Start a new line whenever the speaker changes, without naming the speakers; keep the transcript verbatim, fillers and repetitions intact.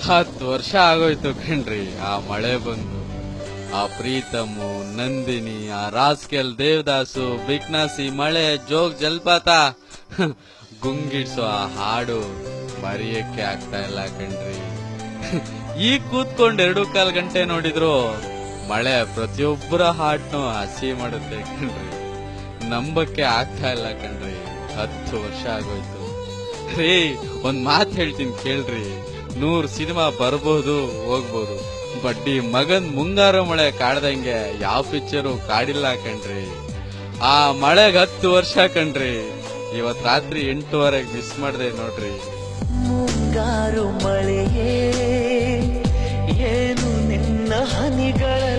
ಹತ್ತು ವರ್ಷ ಆಗೋಯ್ತು ಕಣ್ರಿ ಆ ಮಳೆ ಬಂದು. ಆ ಪ್ರೀತಮು, ನಂದಿನಿ, ಆ ರಾಸ್ಕೆಲ್, ದೇವದಾಸು, ಬಿಕ್ನಾಸಿ, ಮಳೆ, ಜೋಗ್ ಜಲಪಾತ, ಗುಂಗಿಡ್ಸೋ ಆ ಹಾಡು ಮರೆಯಕ್ಕೆ ಆಗ್ತಾ ಇಲ್ಲ ಕಣ್ರಿ. ಈಗ ಕೂತ್ಕೊಂಡ್ ಎರಡು ಕಾಲ್ ಗಂಟೆ ನೋಡಿದ್ರು ಮಳೆ ಪ್ರತಿಯೊಬ್ಬರ ಹಾಡ್ನು ಹಸಿ ಮಾಡುತ್ತೆ ಕಣ್ರಿ. ನಂಬಕ್ಕೆ ಆಗ್ತಾ ಇಲ್ಲ ಕಣ್ರಿ. ಹತ್ತು ವರ್ಷ ಆಗೋಯ್ತು ರೀ. ಒಂದ್ ಮಾತ್ ಹೇಳ್ತೀನಿ ಕೇಳ್ರಿ. ನೂರ್ ಸಿನಿಮಾ ಬರ್ಬೋದು ಹೋಗ್ಬೋದು, ಬಟ್ ಈ ಮಗನ್ ಮುಂಗಾರು ಮಳೆ ಕಾಡ್ದಂಗೆ ಯಾವ ಪಿಕ್ಚರು ಕಾಡಿಲ್ಲ ಕಣ್ರಿ. ಆ ಮಳೆಗ್ ಹತ್ತು ವರ್ಷ ಕಣ್ರಿ. ಇವತ್ ರಾತ್ರಿ ಎಂಟುವರೆಗೆ ಮಿಸ್ ಮಾಡ್ದೆ ನೋಡ್ರಿ.
ಮುಂಗಾರು ಮಳೆಯೇ ಏನು ನಿನ್ನ ಹನಿಗಳ